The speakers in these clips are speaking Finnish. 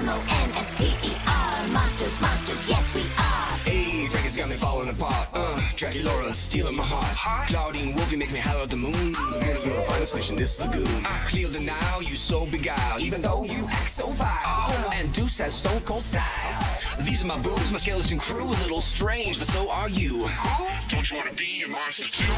M-O-N-S-T-E-R. Monsters, monsters, yes we are. Hey, Frankie's got me falling apart. Draculaura stealing my heart. Claudine Wolfie make me howl at the moon. Girl, you're a finest fish in this lagoon. Cleo the Nile, you so beguiled, even though you act so vile. And Deuce has stone cold style. These are my boobs, my skeleton crew, a little strange, but so are you. Don't you wanna be a monster too?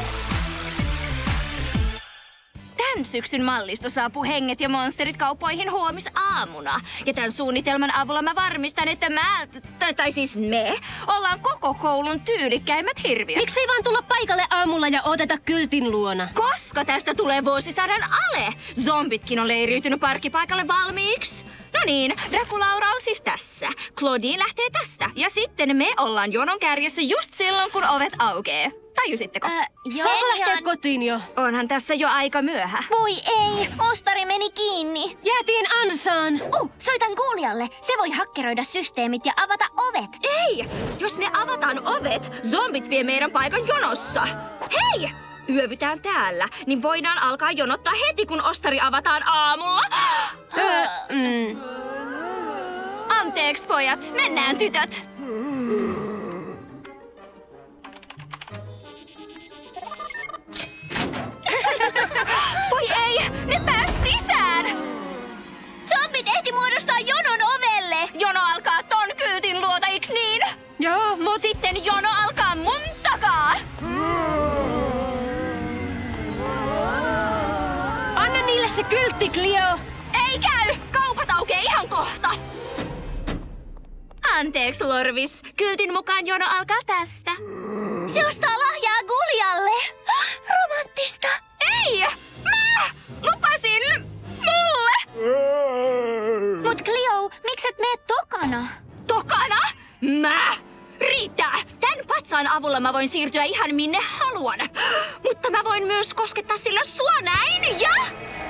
Tän syksyn mallisto saapuu Henget ja monsterit kauppoihin huomisaamuna. Ja tämän suunnitelman avulla mä varmistan, että me ollaan koko koulun tyylikkäimmät hirviöt. Miksei vaan tulla paikalle aamulla ja odota kyltin luona? Koska tästä tulee vuosisadan ale. Zombitkin on leiriytynyt parkkipaikalle valmiiksi. No niin, Draculaura on siis tässä. Claudine lähtee tästä. Ja sitten me ollaan jonon kärjessä just silloin, kun ovet aukee. Tajusitteko? Saanko lähteä kotiin jo? Onhan tässä jo aika myöhä. Voi ei, ostari meni kiinni. Jäätiin ansaan. Soitan kuulijalle. Se voi hakkeroida systeemit ja avata ovet. Ei! Jos me avataan ovet, zombit vie meidän paikan jonossa. Hei! Yövytään täällä, niin voidaan alkaa jonottaa heti, kun ostari avataan aamulla. Anteeksi, pojat. Mennään, tytöt. Voi ei! Ne pääs sisään! Zombit ehti muodostaa jonon ovelle. Jono alkaa ton kyltin luota, iks niin? Joo, mut Sitten jono alkaa mun takaa! anna niille se kyltti, Cleo. Ei käy! Kaupat aukeaa ihan kohta! Anteeksi, Lorvis. Kyltin mukaan jono alkaa tästä. Se ostaa lahjaa Guljalle. Romanttista. Ei! Mä lupasin mulle! Mut Cleo, mikset meet tokana? Tokana? Mä? Riittää! Tän patsaan avulla mä voin siirtyä ihan minne haluan. Mutta mä voin myös koskettaa sillä sua näin ja...